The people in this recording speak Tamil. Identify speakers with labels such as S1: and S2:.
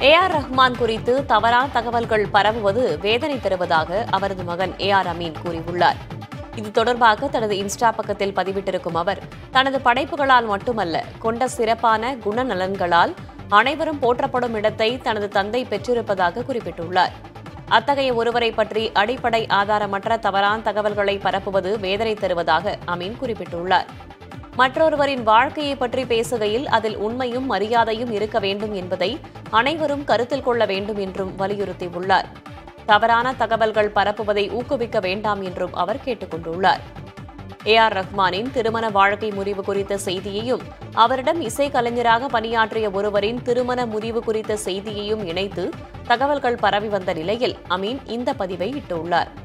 S1: ரஹ்மான் குறித்து தவறான தகவல்கள் பரவுவது வேதனை தருவதாக அவரது மகன் அமீன் கூறியுள்ளார். இது தொடர்பாக தனது இன்ஸ்டா பக்கத்தில் பதிவிட்டிருக்கும் அவர், தனது படைப்புகளால் மட்டுமல்ல, கொண்ட சிறப்பான குணநலன்களால் அனைவரும் போற்றப்படும் இடத்தை தனது தந்தை பெற்றிருப்பதாக குறிப்பிட்டுள்ளார். அத்தகைய ஒருவரை பற்றி அடிப்படை ஆதாரமற்ற தவறான தகவல்களை பரப்புவது வேதனை தருவதாக அமீன் குறிப்பிட்டுள்ளார். மற்றொருவரின் வாழ்க்கையை பற்றி பேசுகையில் அதில் உண்மையும் மரியாதையும் இருக்க வேண்டும் என்பதை அனைவரும் கருத்தில் கொள்ள வேண்டும் என்றும் வலியுறுத்தியுள்ளார். தவறான தகவல்கள் பரப்புவதை ஊக்குவிக்க வேண்டாம் என்றும் அவர் கேட்டுக் கொண்டுள்ளார். ரஹ்மானின் திருமண வாழ்க்கை முறிவு குறித்த செய்தியையும் அவரிடம் இசைக்கலைஞராக பணியாற்றிய ஒருவரின் திருமண முறிவு குறித்த செய்தியையும் இணைத்து தகவல்கள் பரவி வந்த நிலையில் அமீன் இந்த பதிவை இட்டுள்ளார்.